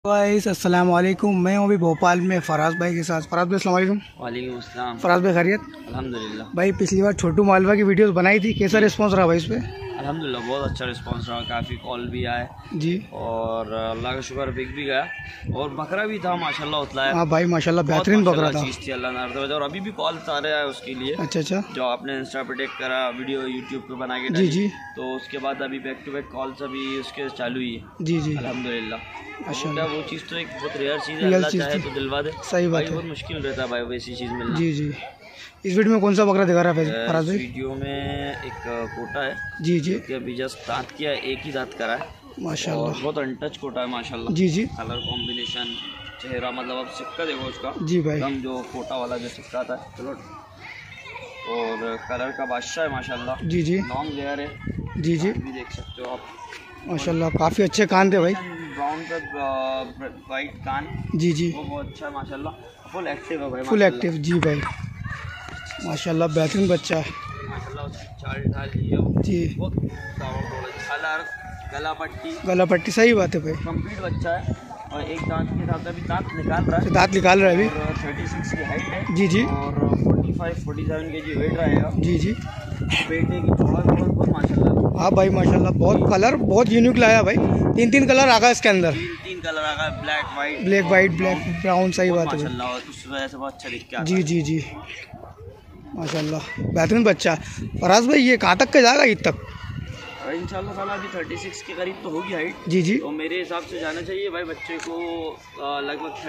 Guys अस्सलाम वालेकुम। मैं हूँ अभी भोपाल में फराज भाई के साथ। फराज भाई अस्सलाम वालेकुम। वालेकुम अस्सलाम। फराज भाई खैरियत? अल्हम्दुलिल्लाह। भाई पिछली बार छोटू मालवा की वीडियोस बनाई थी, कैसा रिस्पांस रहा भाई इस पे? अल्हम्दुलिल्लाह बहुत अच्छा रिस्पांस रहा, काफ़ी कॉल भी आए जी और अल्लाह का शुक्र बिक भी गया और बकरा भी था माशाल्लाह उतलाया। हाँ भाई माशाल्लाह बेहतरीन बकरा था। चीज़ थी अल्लाह ने, और अभी भी कॉल आ रहा है उसके लिए। अच्छा अच्छा। जो आपने इंस्टा पे टेक करा, वीडियो यूट्यूब पे बना के जी जी, तो उसके बाद अभी बैक टू बैक कॉल्स अभी उसके चालू ही है। जी जी अल्हम्दुलिल्लाह। माशाल्लाह। वो चीज़ तो एक बहुत रेयर चीज़ है, अल्लाह चाहे तो दिलवा दे। सही बात है, बहुत मुश्किल रहता है भाई वैसी चीज़ मिलना। जी जी। इस वीडियो में कौन सा बकरा दिखा रहा है फराज भाई? वीडियो में एक कोटा है जी जी, कि अभी जस्ट दांत किया, एक ही दांत करा है माशाल्लाह। और बहुत अनटच कोटा है माशाल्लाह। जी जी, कलर कॉम्बिनेशन, चेहरा, मतलब अब सिक्का देखो उसका जी भाई, एकदम जो कोटा वाला जो सिक्का था। चलो, और कलर का बादशाह है माशाल्लाह। जी जी, लॉन्ग लेयर है। जी जी, भी देख सकते हो आप माशाल्लाह काफ़ी अच्छे कान थे भाई। ब्राउन पे वाइट कान, जी जी, वो बहुत अच्छा है माशाल्लाह। फुल एक्टिव है भाई, फुल एक्टिव। जी भाई माशाल्लाह बेहतरीन बच्चा है माशाल्लाह। चाल ढाल लियो जी, बहुत कलर, गला पट्टी, गला पट्टी, सही बात है भाई। कंप्लीट बच्चा है और एक दांत के साथ अभी दांत निकाल रहा है। दांत निकाल रहा है अभी। और 36 की हाइट है। जी जी, और 45-47 kg वेट रहेगा। जी जी, बेटे की चौड़ा बहुत माशाल्लाह। हाँ भाई माशाल्लाह बहुत कलर बहुत यूनिक लाया भाई। तीन कलर आ गया इसके अंदर। तीन कलर आ गया, black white, black white, black brown, सही बात है माशाल्लाह। और उस वजह से बहुत अच्छा दिख के आता है। जी जी जी, माशाल्लाह बेहतरीन बच्चा। फराज भाई ये कहाँ तक का जाएगा ईद तक? इंशाल्लाह ताला अभी 36 के करीब तो होगी हाइट। जी जी, तो मेरे हिसाब से जाना चाहिए भाई बच्चे को लगभग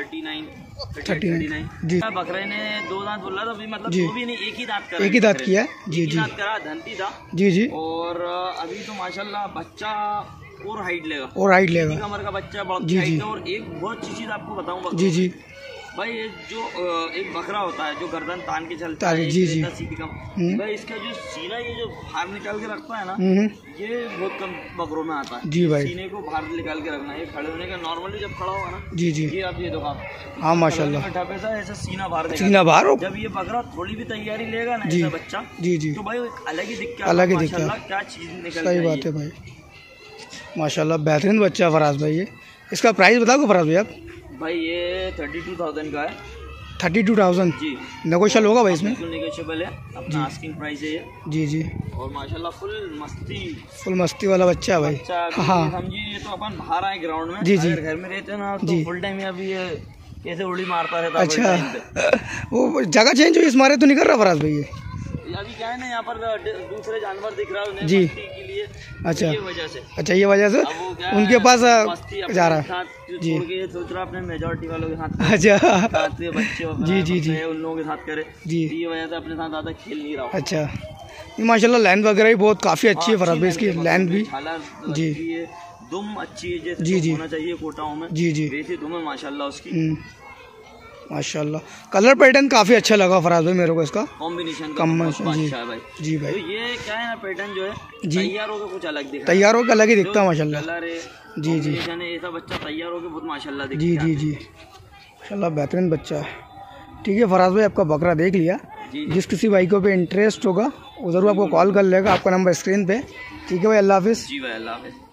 39 जी। बकरे ने 2 दांत बोला था अभी, मतलब जी, 2 भी नहीं, एक ही दांत करा, एक ही दांत किया है। जी जी, दांत करा, धंती था। जी जी, और अभी तो माशाल्लाह बच्चा और हाइट लेगा, और हाइट लेगा। कमर का बच्चा बहुत जी हाइट जी, है। और एक बहुत अच्छी चीज़ आपको बताऊँ जी जी भाई, ये जो एक बकरा होता है जो गर्दन तान के चलता है, जी जी, सीधी कम भाई, इसका जो सीना ये जो बाहर निकाल के रखता है ना, ये बहुत कम बकरों में आता है। जी भाई, सीने को बाहर निकाल के रखना, ये खड़े होने का नॉर्मली जब खड़ा होगा ना, जी जी, ये आप ये देखो, हाँ माशाल्लाह ढापे ऐसा सीना बाहर सीना बाहर हो। जब ये बकरा थोड़ी भी तैयारी लेगा ना जी, ऐसा बच्चा, जी जी, तो भाई एक अलग ही दिक्कत, अलग ही दिक्कत, क्या चीज़ निकल। सही बात है भाई माशाल्लाह बेहतरीन बच्चा फराज भाई। ये इसका प्राइस बताओ फराज भाई आप? भाई ये 32,000 का है। 32,000 जी, नेगोशियल होगा भाई इसमें? नेगोशिएबल है, अपना आस्किंग प्राइस है ये। जी जी, और माशाल्लाह फुल मस्ती वाला बच्चा है भाई। हाँ समझिए, ये तो अपन बाहर आए ग्राउंड में। जी जी, अगर घर में रहते हैं ना तो जी, फुल टाइम अभी ये कैसे उड़ी मारता रहता है। अच्छा वो जगह चेंज हुई, इस मारे तो नहीं कर रहा फराज भाई ये? अभी क्या है ना, यहाँ पर दूसरे जानवर दिख रहा है उन्हें जी, मस्ती के लिए। अच्छा, ये वजह से, अच्छा ये वजह से उनके पास जा रहा है। जी, सोच रहा अपने मेजोरिटी वालों के साथ, अच्छा बच्चे जी जी जी, उन लोगों के साथ करे जी, ये वजह से अपने साथ ज़्यादा खेल नहीं रहा। अच्छा माशाल्लाह लैंड वगैरह भी बहुत काफ़ी अच्छी है फराज भाई, इसकी लैंड भी। जी, दुम अच्छी है जैसे जी जी, होना चाहिए कोटाओं में। जी जी, वैसे दुम है माशाल्लाह उसकी। माशाल्लाह कलर पैटर्न काफ़ी अच्छा लगा फराज भाई मेरे को, इसका कॉम्बिनेशन जी अच्छा है भाई। जी भाई, तो ये क्या है ना, पैटर्न जो है जी, तैयार होकर कुछ अलग दिखता है, तैयार होकर अलग ही दिखता है माशाल्लाह। कलर है, जी जी, ऐसा बच्चा तैयार होकर बहुत माशाल्लाह दिखता जी है। जी जी, माशाल्लाह बेहतरीन बच्चा है। ठीक है फराज भाई, आपका बकरा देख लिया। जिस किसी भाई को पे इंटरेस्ट होगा वो ज़रूर आपको कॉल कर लेगा, आपका नंबर स्क्रीन पे। ठीक है भाई, अल्लाह हाफिज़। जी भाई, अल्लाह हाफिज़।